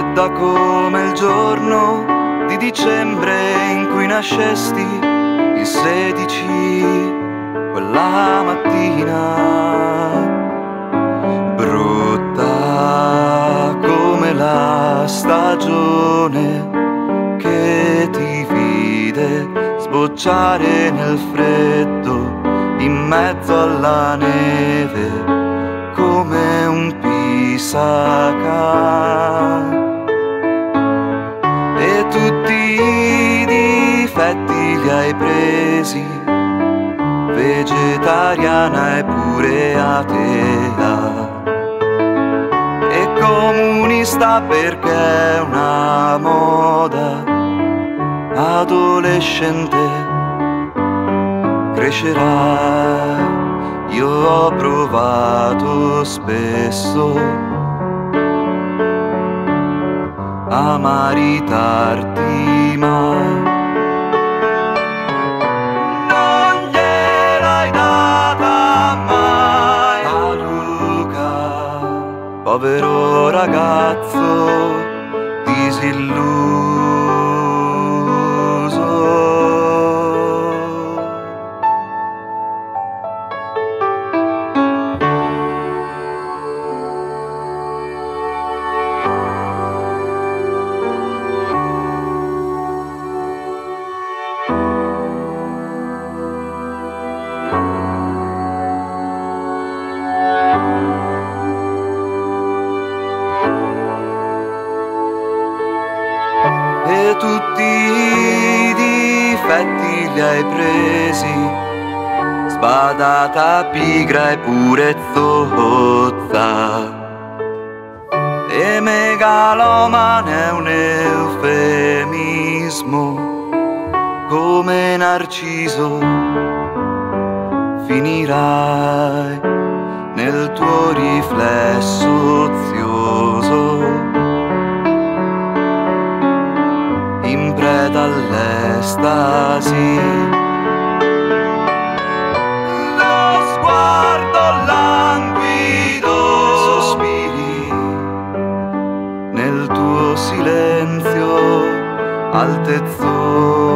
fredda come il giorno di dicembre in cui nascesti, il 16, quella mattina. Brutta come la stagione che ti vide sbocciare nel freddo in mezzo alla neve come un pisacà. E tutti i difetti li hai presi, vegetariana e pure atea, e comunista perché è una moda, adolescente crescerai. Io ho provato spesso a maritarti, ma non gliel'hai data mai a Luca, povero ragazzo disilluso. E tutti i difetti li hai presi, sbadata, pigra e pure zozza, e megalomane è un eufemismo, come Narciso finirai nel tuo riflesso ozioso, in preda all'estasi. Lo sguardo languido, sospiri nel tuo silenzio altezzoso.